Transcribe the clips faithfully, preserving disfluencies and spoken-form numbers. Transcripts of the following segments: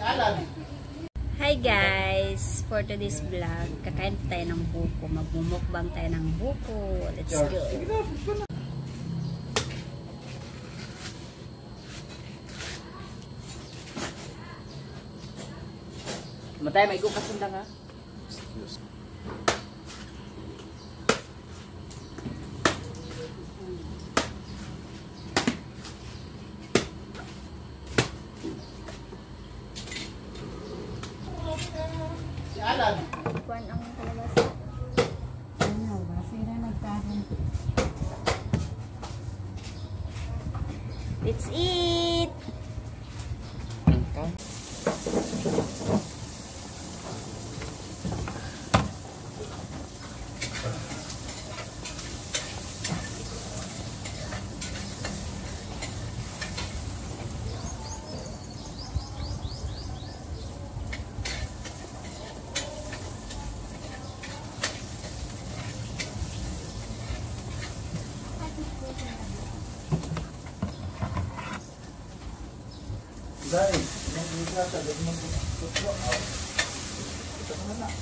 Hi guys! For today's vlog, kakain tayo ng buko. Magmumukbang tayo ng buko. Let's go! Matay, may ikupas lang ha? Excuse me. Si Alan. Kuan ang kalabasa. Ano ba? Sira nagkaroon. Let's eat! Okay. Dahil, yung bisa sa gabi ng tutlo, ito naman na.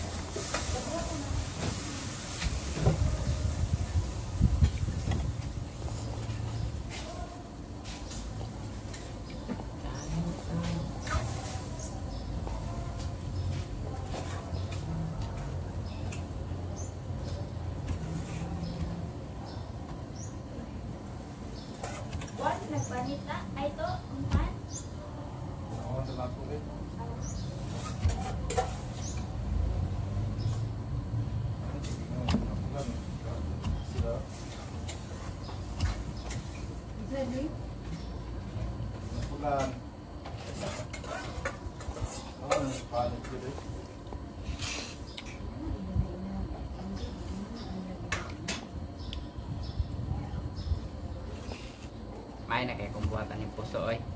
What? Nagpanit na? Ay to? Umpan? Ako ang talak ko rin. Sila. Ready? Napulan. Ako ang palit ko rin. May na kaya kung buhatan yung puso oy.